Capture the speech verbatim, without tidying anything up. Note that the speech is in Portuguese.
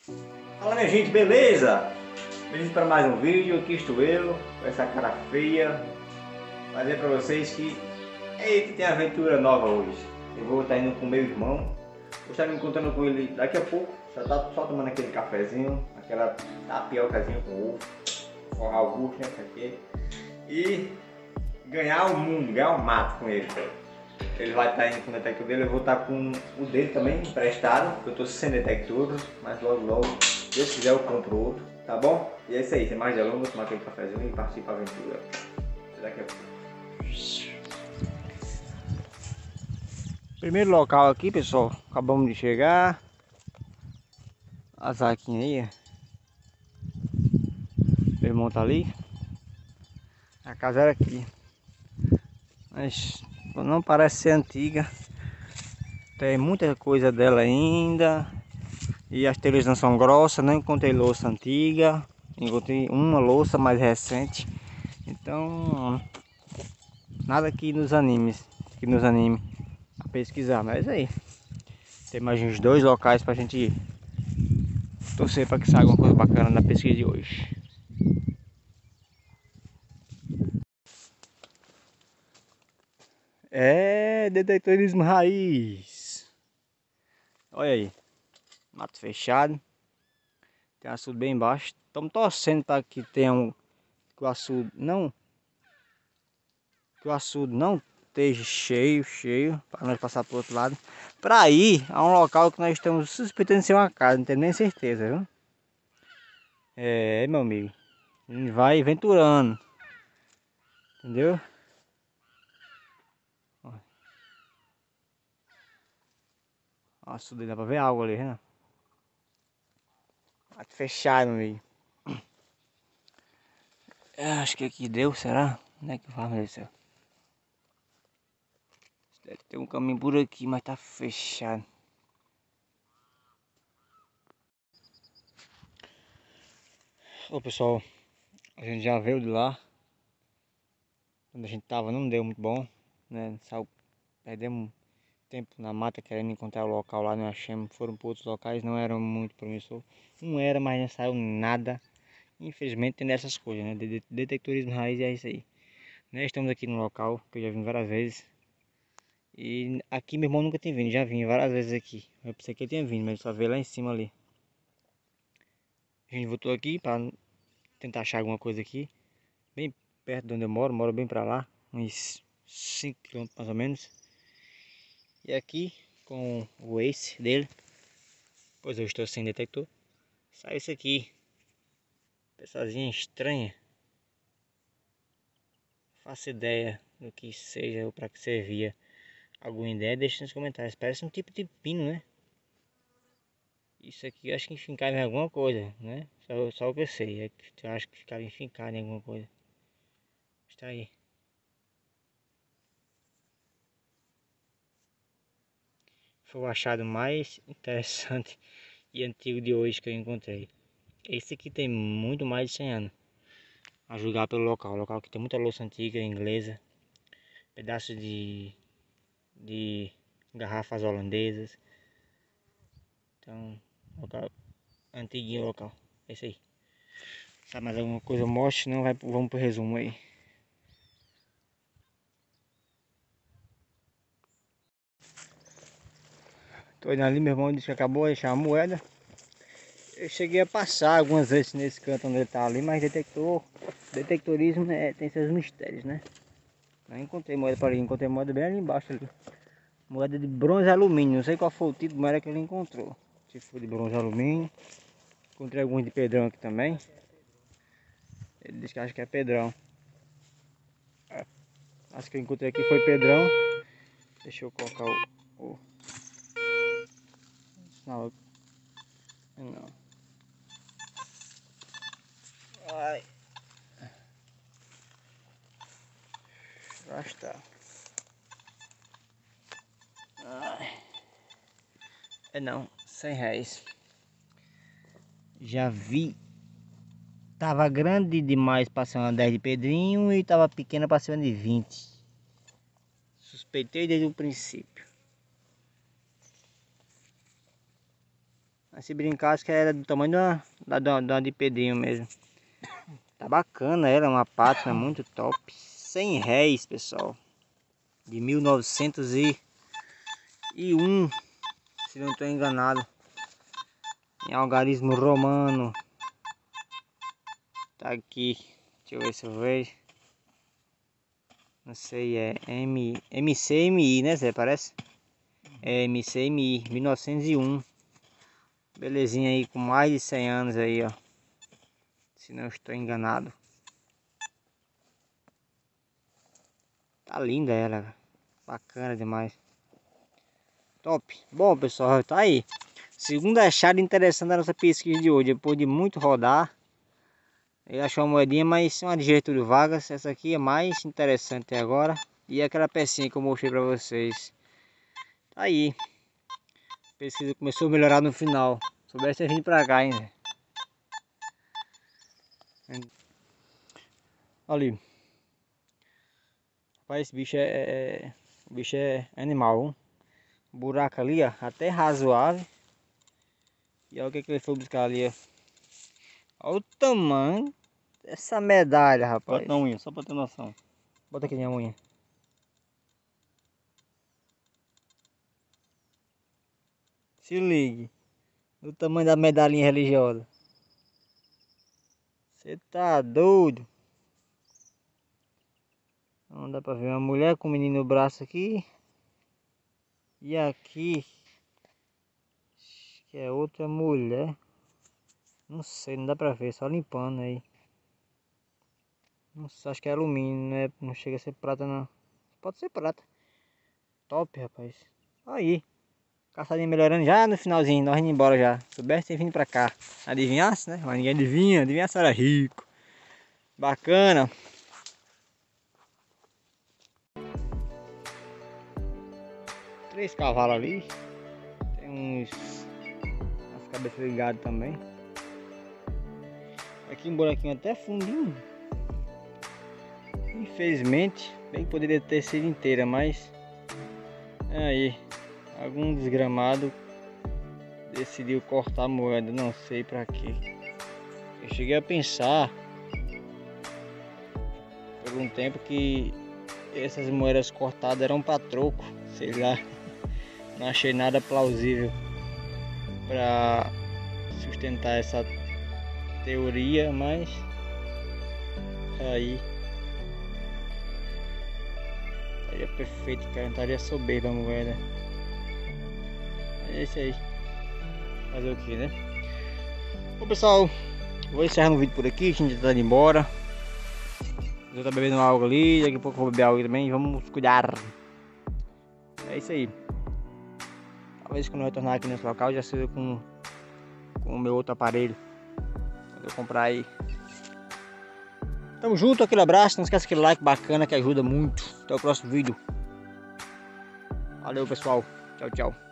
Fala minha gente, beleza? Bem-vindos para mais um vídeo, aqui estou eu, com essa cara feia, para dizer para vocês que eita, tem aventura nova hoje. Eu vou estar indo com meu irmão, vou estar me encontrando com ele daqui a pouco, já tá só tomando aquele cafezinho, aquela tapiocazinha com ovo, forrar o bucho, né, isso aqui, e ganhar o mundo, ganhar o mato com ele. Ele vai estar indo com o detector dele, eu vou estar com o dele também emprestado, porque eu estou sem detector, mas logo logo, se Deus quiser eu compro outro, tá bom? E é isso aí, sem mais delongas, vou tomar aquele cafezinho e partir para a aventura. Até daqui a pouco. Primeiro local aqui, pessoal, acabamos de chegar. A zaquinha aí, meu irmão tá ali. A casa era aqui, mas não parece ser antiga. Tem muita coisa dela ainda. E as telhas não são grossas, não encontrei louça antiga. Encontrei uma louça mais recente. Então, nada que nos anime, que nos anime a pesquisar. Mas é aí, tem mais uns dois locais pra gente ir. Torcer para que saia alguma coisa bacana na pesquisa de hoje. É detectorismo raiz. Olha aí, mato fechado. Tem açude bem embaixo. Estamos torcendo para que tenha um, que o açude não que o açude não esteja cheio, cheio, para nós passar para o outro lado. Para ir a um local que nós estamos suspeitando ser uma casa, não tenho nem certeza, viu? É, meu amigo, a gente vai aventurando, entendeu? Ó, açude, dá para ver água ali, né? Mato fechado, meu amigo. É, acho que aqui deu, será? Onde é que vai, meu Deus do céu? Deve ter um caminho por aqui, mas tá fechado. Ô pessoal, a gente já veio de lá. Quando a gente tava não deu muito bom, né? Saiu, perdemos tempo na mata querendo encontrar o local lá, não achamos. Foram para outros locais, não eram muito promissor. Um era, mas não saiu nada. Infelizmente tem dessas coisas, né? Detectorismo raiz é isso aí. Nós estamos aqui no local, que eu já vim várias vezes. E aqui meu irmão nunca tem vindo, já vim várias vezes aqui. Eu pensei que ele tinha vindo, mas ele só veio lá em cima ali. A gente voltou aqui para tentar achar alguma coisa aqui. Bem perto de onde eu moro, moro bem para lá. Uns cinco quilômetros mais ou menos. E aqui com o Waze dele, pois eu estou sem detector, saiu isso aqui. Peçazinha estranha. Faço ideia do que seja ou para que servia. Alguma ideia? Deixa nos comentários. Parece um tipo de pino, né? Isso aqui eu acho que enfincava em alguma coisa, né? Só, só o que eu sei. É que eu acho que ficava enfincado em alguma coisa. Está aí. Foi o achado mais interessante e antigo de hoje que eu encontrei. Esse aqui tem muito mais de cem anos. A julgar pelo local. O local que tem muita louça antiga, inglesa. Pedaços de, de garrafas holandesas. Então, local antiguinho local. É isso aí. Sabe mais alguma coisa? Mostre, não vai, vamos pro resumo aí. Tô indo ali, meu irmão disse que acabou de deixar a moeda. Eu cheguei a passar algumas vezes nesse canto onde ele tá ali, mas detector, detectorismo é, tem seus mistérios, né? Não encontrei moeda para ali, encontrei moeda bem ali embaixo ali. Moeda de bronze e alumínio, não sei qual foi o tipo de moeda que ele encontrou. Se foi de bronze e alumínio. Encontrei alguns de pedrão aqui também. Ele disse que acha que é pedrão. É, acho que eu encontrei aqui foi pedrão. Deixa eu colocar o... o... Não, não. Ai. Já está. Ai. É não, cem reais. Já vi. Tava grande demais para ser uma dez de pedrinho e tava pequena para ser uma de vinte. Suspeitei desde o princípio. Mas se brincar, acho que era do tamanho de uma, da, da, da de Pedrinho mesmo. Tá bacana ela, uma pátria muito top. cem réis, pessoal. De mil novecentos e um, se não estou enganado. Em algarismo romano. Tá aqui. Deixa eu ver se eu vejo. Não sei, é M, M C M I, né, Zé? Parece? É M C M I, mil novecentos e um. Belezinha aí, com mais de cem anos aí, ó. Se não estou enganado. Tá linda ela. Bacana demais. Top. Bom, pessoal, tá aí. Segunda achada interessante da nossa pesquisa de hoje. Depois de muito rodar. Ele achou uma moedinha, mas uma de Getúlio Vargas. Essa aqui é mais interessante agora. E aquela pecinha que eu mostrei pra vocês. Tá aí. A pesquisa começou a melhorar no final. Soubesse ter vindo pra cá, hein, Zé? Ali. Rapaz, esse bicho é, é... O bicho é animal, hein? O buraco ali, ó, até razoável. E olha o que, que ele foi buscar ali, ó. Olha o tamanho dessa medalha, rapaz. Bota na unha, só pra ter noção. Bota aqui na minha unha. Se ligue. O tamanho da medalhinha religiosa. Você tá doido? Não dá pra ver uma mulher com o menino no braço aqui. E aqui. Acho que é outra mulher. Não sei, não dá pra ver, só limpando aí. Não sei, acho que é alumínio, né? Não chega a ser prata não. Pode ser prata. Top, rapaz. Aí. Caçadinha melhorando já no finalzinho, nós indo embora já. Soubesse ter vindo pra cá. Adivinhasse, né? Mas ninguém adivinha, adivinhasse era rico. Bacana. Três cavalos ali. Tem uns... as cabeças ligadas também. Aqui um buraquinho até fundinho. Infelizmente, bem que poderia ter sido inteira, mas... aí, algum desgramado decidiu cortar a moeda, não sei pra quê. Eu cheguei a pensar por um tempo que essas moedas cortadas eram para troco, sei lá. Não achei nada plausível para sustentar essa teoria, mas aí estaria perfeito, cara, estaria soberba a moeda. É isso aí. Fazer o que, né? Bom, pessoal, vou encerrar o vídeo por aqui, a gente tá indo embora. Eu tô bebendo água ali, daqui a pouco eu vou beber água também, vamos cuidar. É isso aí. Talvez quando eu retornar aqui nesse local já seja com, com o meu outro aparelho. Quando eu comprar aí. Tamo junto, aquele abraço, não esquece aquele like bacana que ajuda muito. Até o próximo vídeo. Valeu, pessoal. Tchau, tchau.